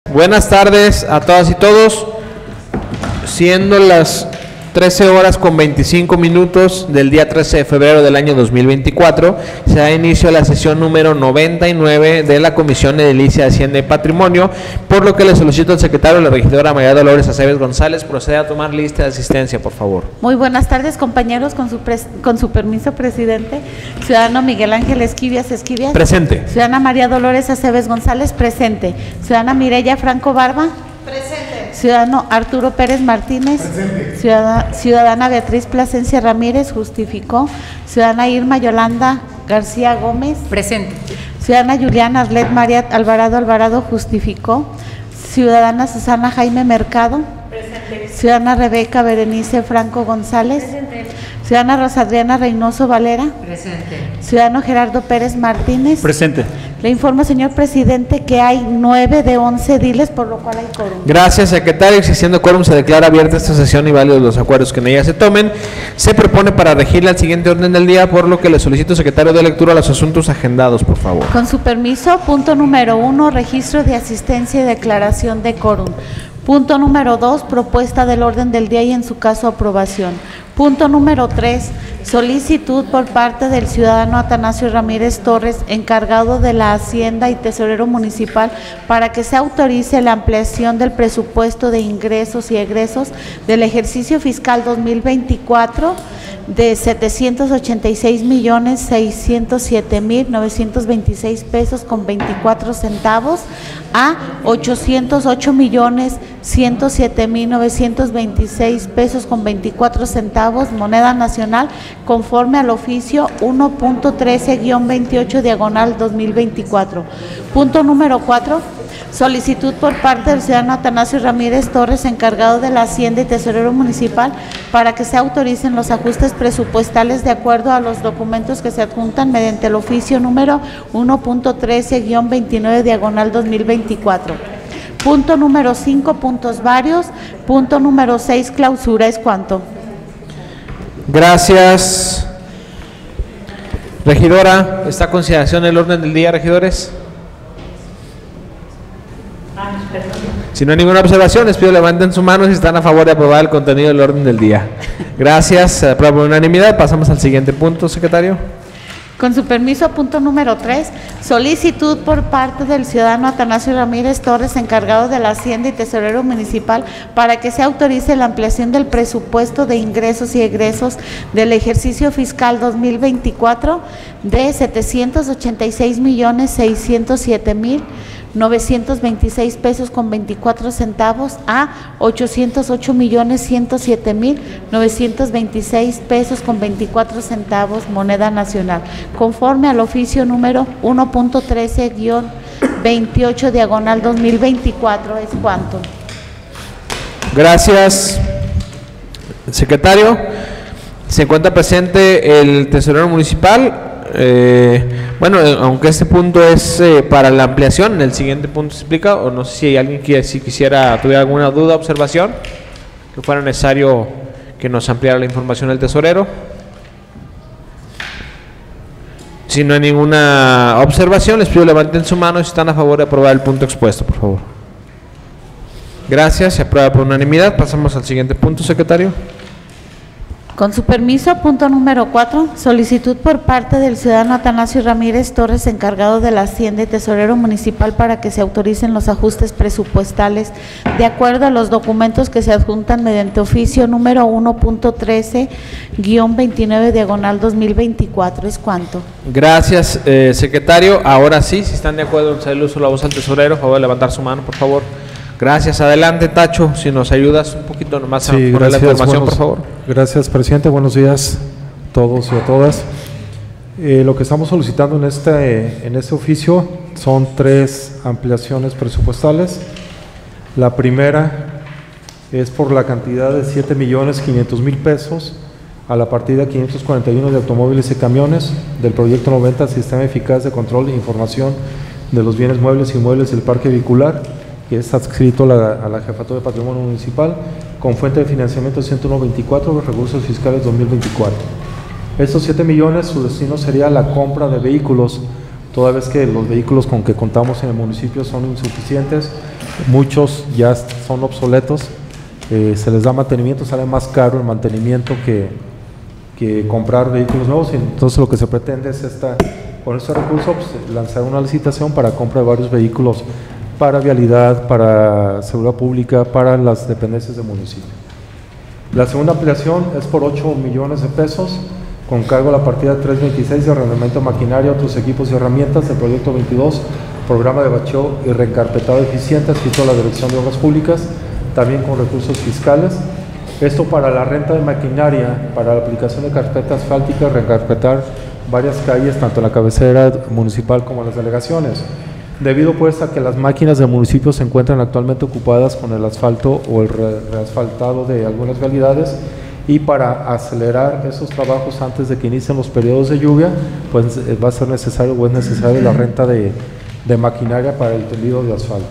Buenas tardes a todas y todos. Siendo las 13 horas con 25 minutos del día 13 de febrero del año 2024, se da inicio a la sesión número 99 de la Comisión de Edilicia, Hacienda y Patrimonio, por lo que le solicito al secretario, la regidora María Dolores Aceves González, proceda a tomar lista de asistencia, por favor. Muy buenas tardes, compañeros, con su permiso, presidente. Ciudadano Miguel Ángel Esquivias. Presente. Ciudadana María Dolores Aceves González, presente. Ciudadana Mireya Franco Barba. Presente. Ciudadano Arturo Pérez Martínez. Presente. Ciudadana Beatriz Plasencia Ramírez, justificó. Ciudadana Irma Yolanda García Gómez. Presente. Ciudadana Juliana Arlet María Alvarado, justificó. Ciudadana Susana Jaime Mercado. Presente. Ciudadana Rebeca Berenice Franco González. Presente. Ciudadana Rosadriana Reynoso Valera. Presente. Ciudadano Gerardo Pérez Martínez. Presente. Le informo, señor presidente, que hay 9 de 11 ediles, por lo cual hay quórum. Gracias, secretario. Existiendo quórum, se declara abierta esta sesión y válidos los acuerdos que en ella se tomen. Se propone para regirla el siguiente orden del día, por lo que le solicito, secretario, de lectura a los asuntos agendados, por favor. Con su permiso, punto número 1, registro de asistencia y declaración de quórum. Punto número 2, propuesta del orden del día y en su caso aprobación. Punto número 3, solicitud por parte del ciudadano Atanasio Ramírez Torres, encargado de la Hacienda y tesorero municipal, para que se autorice la ampliación del presupuesto de ingresos y egresos del ejercicio fiscal 2024 de 786,607,926 pesos con 24 centavos a 808,107,926 pesos con 24 centavos, moneda nacional, conforme al oficio 1.13-28/2024. Punto número 4. Solicitud por parte del ciudadano Atanasio Ramírez Torres, encargado de la Hacienda y tesorero municipal, para que se autoricen los ajustes presupuestales de acuerdo a los documentos que se adjuntan mediante el oficio número 1.13-29/2024. Punto número 5, puntos varios. Punto número 6, clausura. ¿Es cuanto? Gracias. Regidora, ¿está a consideración el orden del día, regidores? Si no hay ninguna observación, les pido levanten su mano si están a favor de aprobar el contenido del orden del día. Gracias, se aprueba por unanimidad. Pasamos al siguiente punto, secretario. Con su permiso, punto número 3, solicitud por parte del ciudadano Atanasio Ramírez Torres, encargado de la Hacienda y tesorero municipal, para que se autorice la ampliación del presupuesto de ingresos y egresos del ejercicio fiscal 2024 de 786,607,926 pesos con 24 centavos a 808,107,926 pesos con 24 centavos, moneda nacional, conforme al oficio número 1.13-28/2024. ¿Es cuanto? Gracias, secretario. Se encuentra presente el tesorero municipal. Aunque este punto es para la ampliación, en el siguiente punto se explica, o no sé si hay alguien que tuviera alguna duda, observación, que fuera necesario que nos ampliara la información del tesorero. Si no hay ninguna observación, les pido levanten su mano si están a favor de aprobar el punto expuesto, por favor. Gracias, se aprueba por unanimidad. Pasamos al siguiente punto, secretario. Con su permiso, punto número 4, solicitud por parte del ciudadano Atanasio Ramírez Torres, encargado de la Hacienda y tesorero municipal, para que se autoricen los ajustes presupuestales de acuerdo a los documentos que se adjuntan mediante oficio número 1.13-29/2024. ¿Es cuanto? Gracias, secretario. Ahora sí, si están de acuerdo en ceder uso de la voz al tesorero, a favor de levantar su mano, por favor. Gracias. Adelante, Tacho, si nos ayudas un poquito nomás a poner la información, por favor. Gracias, presidente. Buenos días a todos y a todas. Lo que estamos solicitando en este oficio son 3 ampliaciones presupuestales. La primera es por la cantidad de 7,500,000 pesos a la partida 541 de automóviles y camiones del proyecto 90, Sistema Eficaz de Control e Información de los Bienes Muebles y Inmuebles del Parque Vehicular, que es adscrito a la Jefatura de Patrimonio Municipal, con fuente de financiamiento 101.24 de recursos fiscales 2024. Estos 7 millones, su destino sería la compra de vehículos, toda vez que los vehículos con que contamos en el municipio son insuficientes muchos ya son obsoletos, se les da mantenimiento, sale más caro el mantenimiento que comprar vehículos nuevos, y entonces lo que se pretende es con este recurso pues, lanzar una licitación para compra de varios vehículos para vialidad, para seguridad pública, para las dependencias del municipio. La segunda ampliación es por 8 millones de pesos, con cargo a la partida 326 de arrendamiento de maquinaria, otros equipos y herramientas del proyecto 22, programa de bacheo y reencarpetado eficiente, adscrito a la Dirección de Obras Públicas, también con recursos fiscales. Esto para la renta de maquinaria, para la aplicación de carpeta asfáltica, reencarpetar varias calles, tanto en la cabecera municipal como en las delegaciones. Debido pues a que las máquinas del municipio se encuentran actualmente ocupadas con el asfalto o el reasfaltado de algunas vialidades, y para acelerar esos trabajos antes de que inicien los periodos de lluvia, pues va a ser necesario o es necesaria la renta de maquinaria para el tendido de asfalto.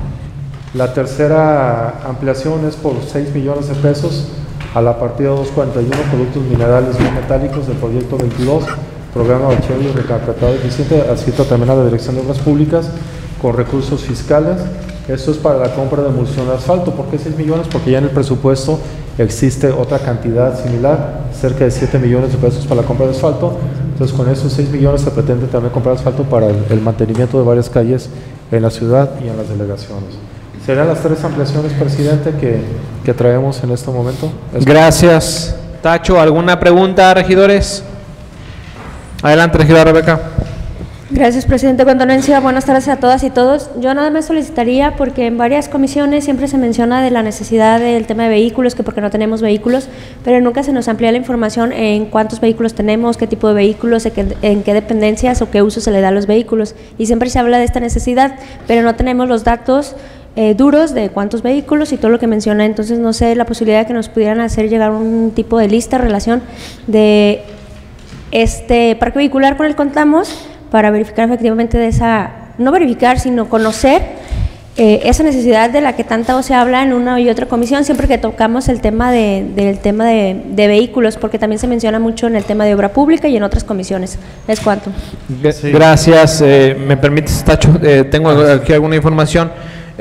La tercera ampliación es por 6 millones de pesos a la partida 241, productos minerales no metálicos del proyecto 22, programa bacheo y recarpetado eficiente, adscrito también a la Dirección de Obras Públicas, con recursos fiscales. Esto es para la compra de emulsión de asfalto. ¿Por qué 6 millones? Porque ya en el presupuesto existe otra cantidad similar, cerca de 7 millones de pesos para la compra de asfalto. Entonces con esos 6 millones se pretende también comprar asfalto para el mantenimiento de varias calles en la ciudad y en las delegaciones. Serán las tres ampliaciones, presidente, que traemos en este momento. Gracias, Tacho. ¿Alguna pregunta, regidores? Adelante, regidora Rebeca. Gracias, presidente. Condolencia, buenas tardes a todas y todos. Yo nada más solicitaría, porque en varias comisiones siempre se menciona de la necesidad del tema de vehículos, que porque no tenemos vehículos, pero nunca se nos amplía la información en cuántos vehículos tenemos, qué tipo de vehículos, en qué dependencias o qué uso se le da a los vehículos. Y siempre se habla de esta necesidad, pero no tenemos los datos duros de cuántos vehículos y todo lo que menciona. Entonces, no sé, la posibilidad de que nos pudieran hacer llegar un tipo de lista, relación de este parque vehicular con el que contamos, para verificar efectivamente de esa, no verificar, sino conocer esa necesidad de la que tanto se habla en una y otra comisión, siempre que tocamos el tema de vehículos, porque también se menciona mucho en el tema de obra pública y en otras comisiones. ¿Es cuánto? Sí. Gracias. ¿Me permites, Tacho? Tengo aquí alguna información.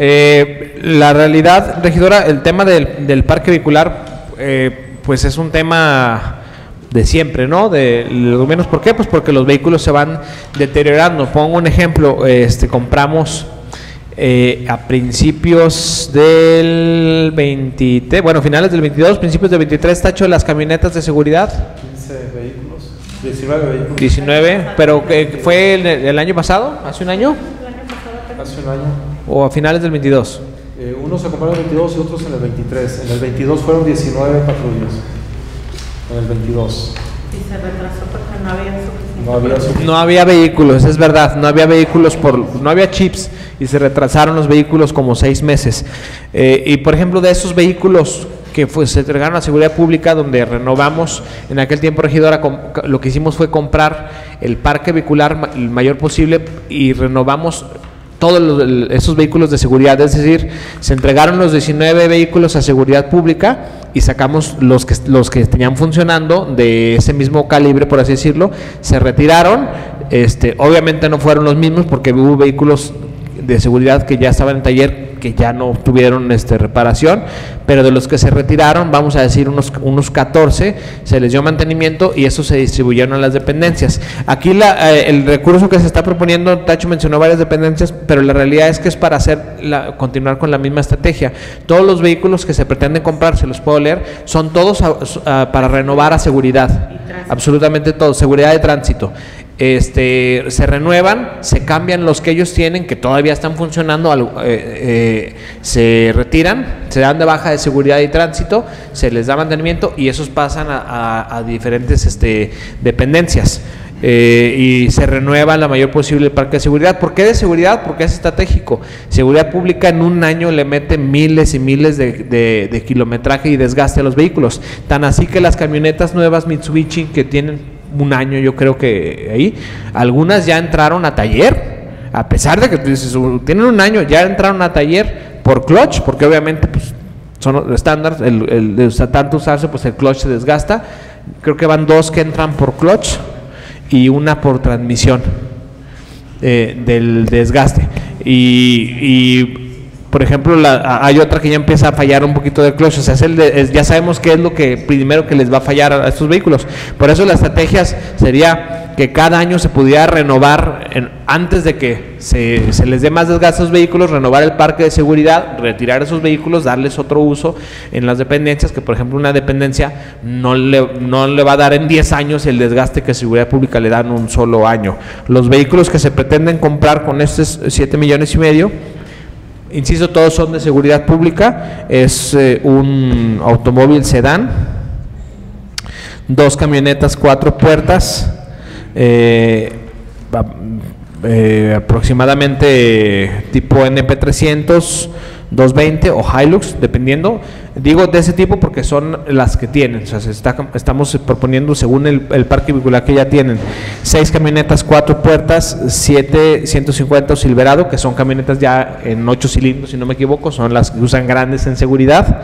La realidad, regidora, el tema del parque vehicular, pues es un tema de siempre, ¿no? De lo menos, ¿por qué? Pues porque los vehículos se van deteriorando. Pongo un ejemplo, compramos a principios del 23, bueno, finales del 22, principios del 23, Tacho, las camionetas de seguridad. 15 vehículos, 19 vehículos. 19, pero ¿fue el año pasado? ¿Hace un año? Hace un año. ¿O a finales del 22? Unos se compraron en el 22 y otros en el 23. En el 22 fueron 19 patrullas. En el 22. Y se retrasó porque no había suficiente. No había vehículos, es verdad, no había vehículos, no había chips, y se retrasaron los vehículos como 6 meses. Y por ejemplo, de esos vehículos que se entregaron a seguridad pública, donde renovamos, en aquel tiempo, regidora, lo que hicimos fue comprar el parque vehicular el mayor posible y renovamos todos esos vehículos de seguridad, es decir, se entregaron los 19 vehículos a seguridad pública y sacamos los que tenían funcionando de ese mismo calibre, por así decirlo, se retiraron. Obviamente no fueron los mismos, porque hubo vehículos de seguridad que ya estaban en taller, que ya no tuvieron reparación, pero de los que se retiraron, vamos a decir unos 14, se les dio mantenimiento y esos se distribuyeron a las dependencias. Aquí el recurso que se está proponiendo, Tacho mencionó varias dependencias, pero la realidad es que es para continuar con la misma estrategia. Todos los vehículos que se pretenden comprar, se los puedo leer, son todos para renovar a seguridad, absolutamente todos, seguridad de tránsito. Se renuevan, se cambian los que ellos tienen, que todavía están funcionando, se retiran, se dan de baja de seguridad y tránsito, se les da mantenimiento y esos pasan a diferentes dependencias. Y se renueva la mayor posible el parque de seguridad. ¿Por qué de seguridad? Porque es estratégico. Seguridad pública en un año le mete miles y miles de kilometraje y desgaste a los vehículos. Tan así que las camionetas nuevas Mitsubishi, que tienen un año, yo creo que ahí, algunas ya entraron a taller, a pesar de que tienen un año, ya entraron a taller por clutch, porque obviamente pues son estándar, de tanto usarse, pues el clutch se desgasta. Creo que van 2 que entran por clutch y una por transmisión del desgaste. Y por ejemplo, hay otra que ya empieza a fallar un poquito del clutch, o sea, ya sabemos qué es lo que primero que les va a fallar a estos vehículos. Por eso la estrategia sería que cada año se pudiera renovar, antes de que se les dé más desgaste a los vehículos, renovar el parque de seguridad, retirar esos vehículos, darles otro uso en las dependencias, que por ejemplo una dependencia no le va a dar en 10 años el desgaste que Seguridad Pública le da en un solo año. Los vehículos que se pretenden comprar con estos 7,5 millones, insisto, todos son de seguridad pública. Es un automóvil sedán, 2 camionetas 4 puertas, aproximadamente tipo NP300, 220 o Hilux, dependiendo. Digo de ese tipo porque son las que tienen, o sea, estamos proponiendo según el parque vehicular que ya tienen. 6 camionetas 4 puertas, 7 150 Silverado, que son camionetas ya en 8 cilindros, si no me equivoco, son las que usan grandes en seguridad.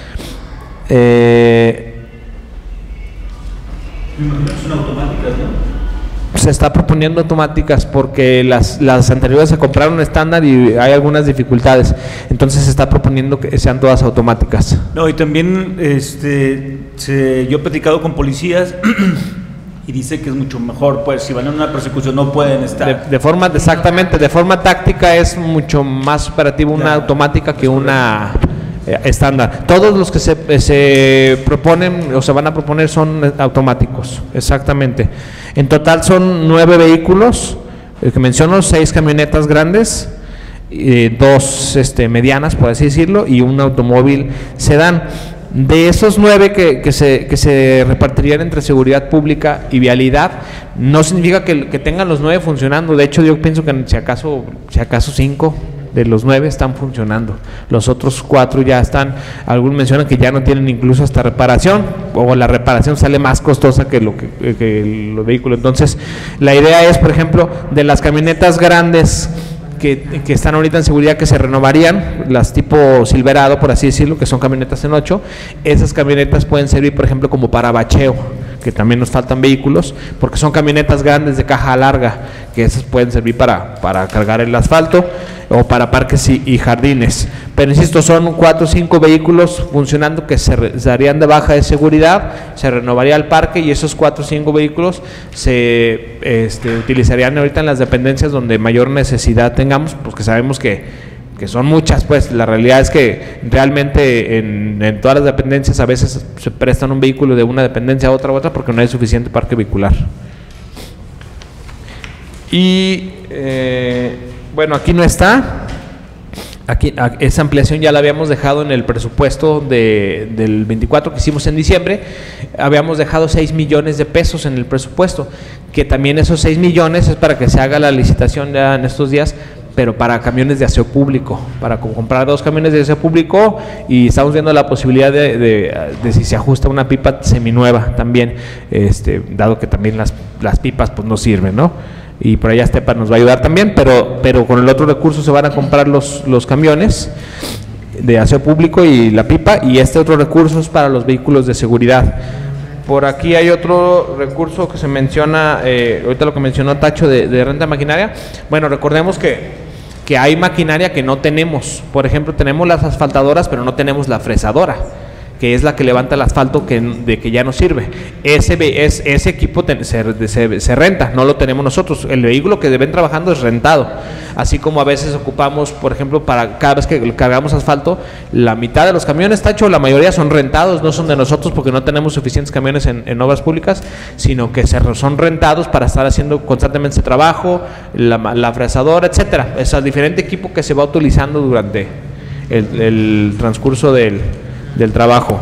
Son automáticas, ¿no? Se está proponiendo automáticas porque las anteriores se compraron estándar y hay algunas dificultades, entonces se está proponiendo que sean todas automáticas. No, y también yo he platicado con policías y dice que es mucho mejor, pues si van en una persecución no pueden estar. Exactamente, de forma táctica es mucho más operativo una automática que una estándar. Todos los que se proponen o se van a proponer son automáticos, exactamente. En total son 9 vehículos, el que menciono, 6 camionetas grandes, 2 medianas, por así decirlo, y un automóvil sedán. De esos 9 que se repartirían entre seguridad pública y vialidad, no significa que tengan los 9 funcionando. De hecho, yo pienso que si acaso 5 de los 9 están funcionando. Los otros 4 ya están, algunos mencionan que ya no tienen incluso hasta reparación, o la reparación sale más costosa que los vehículos. Entonces, la idea es, por ejemplo, de las camionetas grandes que están ahorita en seguridad, que se renovarían, las tipo Silverado, por así decirlo, que son camionetas en 8, esas camionetas pueden servir, por ejemplo, como para bacheo, que también nos faltan vehículos, porque son camionetas grandes de caja larga, que esas pueden servir para cargar el asfalto o para parques y jardines. Pero insisto, son 4 o 5 vehículos funcionando que se darían de baja de seguridad, se renovaría el parque y esos 4 o 5 vehículos se utilizarían ahorita en las dependencias donde mayor necesidad tengamos, porque sabemos que son muchas. Pues la realidad es que realmente en todas las dependencias a veces se prestan un vehículo de una dependencia a otra porque no hay suficiente parque vehicular. Y bueno, aquí no está. Aquí esa ampliación ya la habíamos dejado en el presupuesto del 24 que hicimos en diciembre. Habíamos dejado 6 millones de pesos en el presupuesto, que también esos 6 millones es para que se haga la licitación ya en estos días, pero para camiones de aseo público, para comprar 2 camiones de aseo público, y estamos viendo la posibilidad de si se ajusta una pipa seminueva también, dado que también las pipas pues no sirven, ¿no? Y por allá Estepa nos va a ayudar también, pero con el otro recurso se van a comprar los camiones de aseo público y la pipa, y este otro recurso es para los vehículos de seguridad. Por aquí hay otro recurso que se menciona, ahorita lo que mencionó Tacho de renta de maquinaria. Bueno, recordemos que hay maquinaria que no tenemos. Por ejemplo, tenemos las asfaltadoras, pero no tenemos la fresadora, que es la que levanta el asfalto que ya no sirve. Ese equipo se renta, no lo tenemos nosotros. El vehículo que ven trabajando es rentado. Así como a veces ocupamos, por ejemplo, para cada vez que cargamos asfalto, la mitad de los camiones, Tacho, la mayoría son rentados, no son de nosotros porque no tenemos suficientes camiones en obras públicas, sino que son rentados para estar haciendo constantemente ese trabajo, la fresadora, etcétera. Es el diferente equipo que se va utilizando durante el transcurso del trabajo.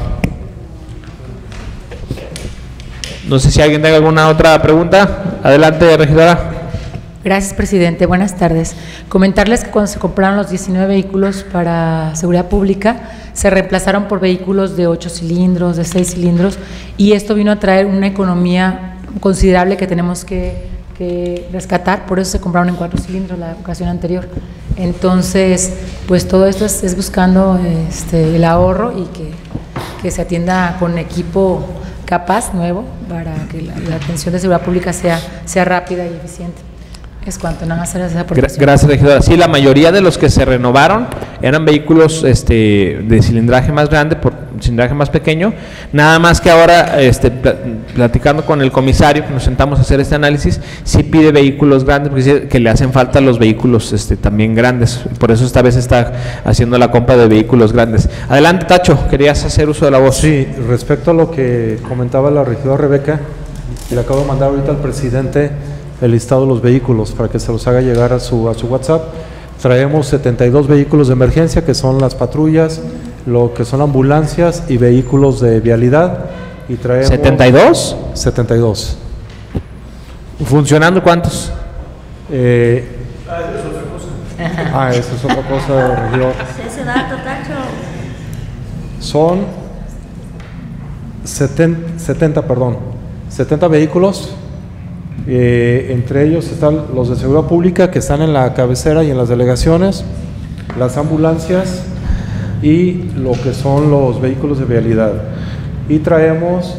No sé si alguien tenga alguna otra pregunta. Adelante, regidora. Gracias, presidente. Buenas tardes. Comentarles que cuando se compraron los 19 vehículos para seguridad pública, se reemplazaron por vehículos de 8 cilindros, de 6 cilindros, y esto vino a traer una economía considerable que tenemos que rescatar. Por eso se compraron en 4 cilindros la ocasión anterior. Entonces, pues todo esto es buscando el ahorro y que se atienda con equipo capaz, nuevo, para que la atención de seguridad pública sea rápida y eficiente. ¿Es cuánto? Nada más hacer esa aportación. Gracias, regidora. Sí, la mayoría de los que se renovaron eran vehículos de cilindraje más grande por cilindraje más pequeño. Nada más que ahora, platicando con el comisario, que nos sentamos a hacer este análisis, sí pide vehículos grandes, porque dice que le hacen falta los vehículos también grandes. Por eso esta vez está haciendo la compra de vehículos grandes. Adelante, Tacho, querías hacer uso de la voz. Sí, respecto a lo que comentaba la regidora Rebeca, le acabo de mandar ahorita al presidente el listado de los vehículos para que se los haga llegar a su WhatsApp. Traemos 72 vehículos de emergencia, que son las patrullas, lo que son ambulancias y vehículos de vialidad. Y traemos ¿72? 72. ¿Funcionando cuántos? Eso es otra cosa, regidor. Ese dato, Tacho. Son 70 vehículos. Entre ellos están los de seguridad pública, que están en la cabecera y en las delegaciones, las ambulancias y lo que son los vehículos de vialidad. Y traemos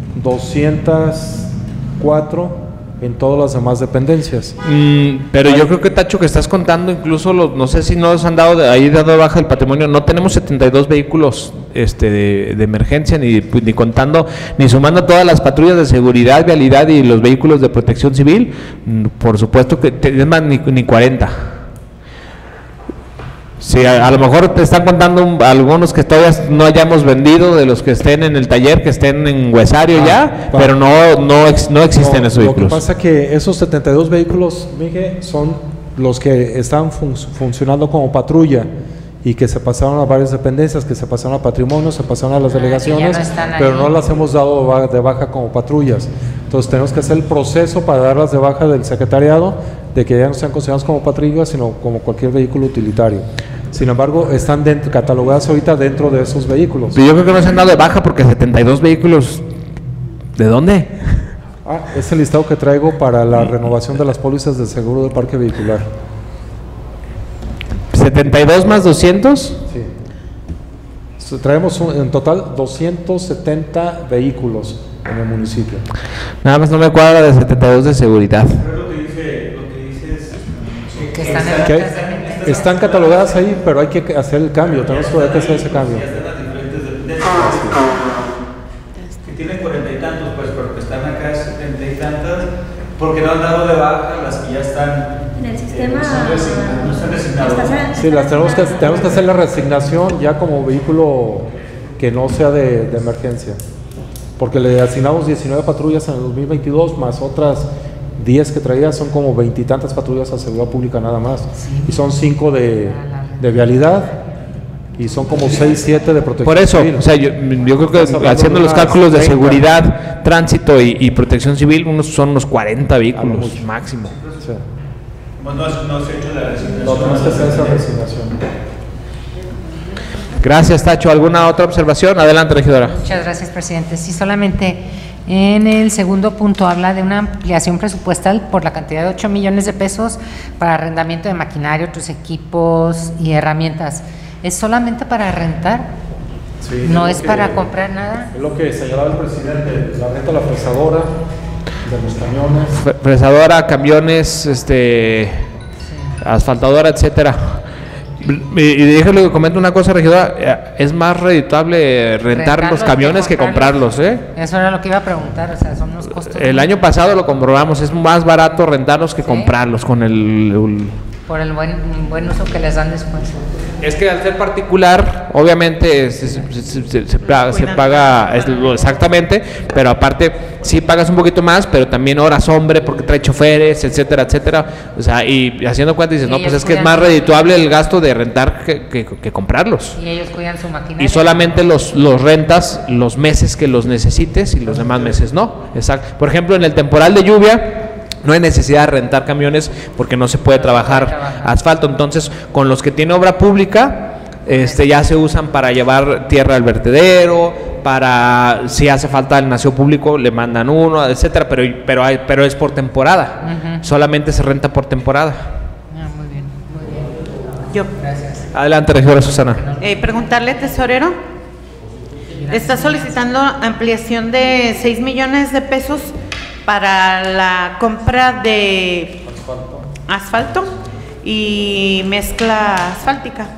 204 en todas las demás dependencias. Pero yo creo que, Tacho, que estás contando incluso no sé si nos han dado ahí dado de baja el patrimonio. No tenemos 72 vehículos de emergencia, ni contando, ni sumando todas las patrullas de seguridad, vialidad y los vehículos de protección civil. Por supuesto que es más, ni 40. Sí, a lo mejor te están contando algunos que todavía no hayamos vendido, de los que estén en el taller, que estén en huesario pero no existen esos vehículos. Lo que pasa es que esos 72 vehículos, Miguel, son los que están funcionando como patrulla y que se pasaron a varias dependencias, que se pasaron a patrimonio, se pasaron a las delegaciones, pero no las hemos dado de baja como patrullas. Entonces tenemos que hacer el proceso para darlas de baja del secretariado, de que ya no sean considerados como patrullas, sino como cualquier vehículo utilitario. Sin embargo, están catalogadas ahorita dentro de esos vehículos. Pero yo creo que no se han dado de baja porque 72 vehículos, ¿de dónde? Es el listado que traigo para la renovación de las pólizas de seguro del parque vehicular. ¿72 más 200? Sí. Traemos en total 270 vehículos en el municipio. Nada más no me cuadra de 72 de seguridad. Pero lo que dice es Que están catalogadas ahí, pero hay que hacer el cambio, tenemos que hacer ese cambio. Ya están las diferentes dependencias. Que tienen 40 y tantos, pues, pero que están acá 70 y tantas, porque no han dado de baja las que ya están En el sistema. no están designados. Sí, las tenemos que hacer la reasignación ya como vehículo que no sea de emergencia, porque le asignamos 19 patrullas en el 2022 más otras 10 que traía, son como 20 y tantas patrullas a seguridad pública nada más, y son 5 de vialidad y son como 6, 7 de protección Por eso, civil. o sea, yo creo que haciendo los cálculos de seguridad, tránsito y protección civil, son unos 40 vehículos máximo. Sí. No se ha hecho la resignación. No, tenemos que hacer esa reasignación. Gracias, Tacho. ¿Alguna otra observación? Adelante, regidora. Muchas gracias, presidente. Sí, solamente en el segundo punto habla de una ampliación presupuestal por la cantidad de 8 millones de pesos para arrendamiento de maquinaria, otros equipos y herramientas. ¿Es solamente para rentar? Sí, ¿No es para comprar nada? Es lo que señalaba el presidente, la renta de la fresadora, de los camiones. Fresadora, camiones, asfaltadora, etcétera. Y déjale que comente una cosa, regidora, es más redituable rentar los camiones que comprarlos, ¿eh? Eso era lo que iba a preguntar, o sea, son unos costos. El año pasado lo comprobamos, es más barato rentarlos que comprarlos con por el buen uso que les dan después. Es que al ser particular, obviamente se paga exactamente, pero aparte sí pagas un poquito más, pero también horas hombre porque trae choferes, etcétera, etcétera. O sea, y haciendo cuenta dices, no, pues es que es más redituable el gasto de rentar que comprarlos. Y ellos cuidan su maquinaria. Y solamente los rentas los meses que los necesites y los demás meses no. Exacto. Por ejemplo, en el temporal de lluvia no hay necesidad de rentar camiones porque no se puede trabajar asfalto. Entonces, con los que tiene obra pública, ya se usan para llevar tierra al vertedero, para si hace falta el nació público le mandan uno, etcétera. Pero es por temporada. Solamente se renta por temporada. Muy bien, muy bien. Yo. Gracias. Adelante, regidora Susana. Preguntarle, tesorero, está solicitando ampliación de 6 millones de pesos para la compra de asfalto y mezcla asfáltica.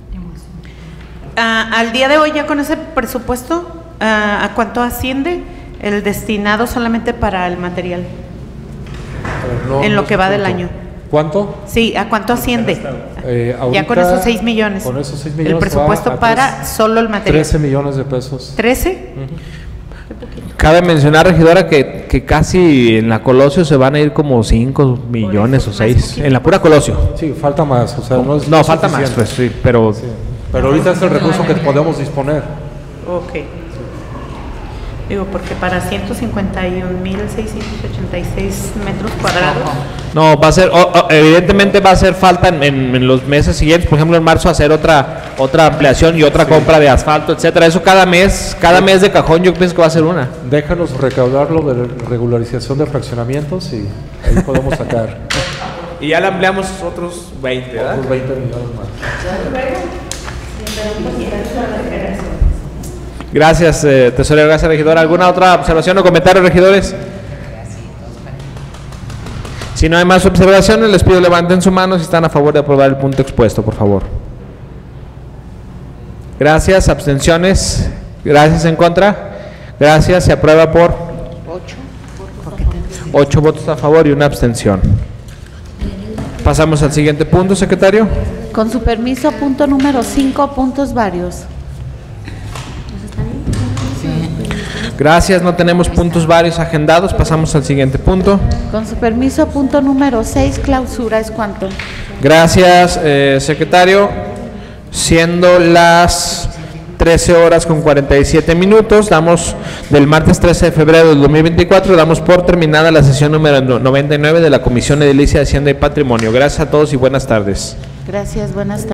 Al día de hoy, ya con ese presupuesto, ¿a cuánto asciende el destinado solamente para el material? En lo que va del año. ¿Cuánto? Sí, ¿a cuánto asciende? Ya con Ahorita, esos 6 millones. Con esos 6 millones el presupuesto va a para solo el material. 13 millones de pesos. ¿13? Cabe mencionar, regidora, que casi en la Colosio se van a ir como 5 millones o 6. En la pura Colosio. Sí, falta más. O sea, no, es No, falta más, suficiente. pues sí, pero... Sí. Pero ahorita es el recurso que podemos disponer. Ok. Digo, porque para 151.686 metros cuadrados. No, va a ser, evidentemente va a hacer falta en los meses siguientes, por ejemplo en marzo hacer otra ampliación y otra compra de asfalto, etcétera. Eso cada mes de cajón yo pienso que va a ser una. Déjanos recaudar lo de regularización de fraccionamientos y ahí podemos sacar Y ya le ampliamos otros 20, ¿verdad? otros 20 millones más. Gracias, tesorero, gracias, regidora. ¿Alguna otra observación o comentario, regidores? Si no hay más observaciones, les pido levanten su mano si están a favor de aprobar el punto expuesto, por favor. Gracias, abstenciones. Gracias, en contra. Gracias, se aprueba por 8 votos a favor y una abstención. Pasamos al siguiente punto, secretario. Con su permiso, punto número 5, puntos varios. Gracias, no tenemos puntos varios agendados. Pasamos al siguiente punto. Con su permiso, punto número 6, clausura. ¿Es cuánto? Gracias, secretario. Siendo las 13 horas con 47 minutos, damos del martes 13 de febrero del 2024, damos por terminada la sesión número 99 de la Comisión Edilicia de Hacienda y Patrimonio. Gracias a todos y buenas tardes. Gracias, buenas tardes.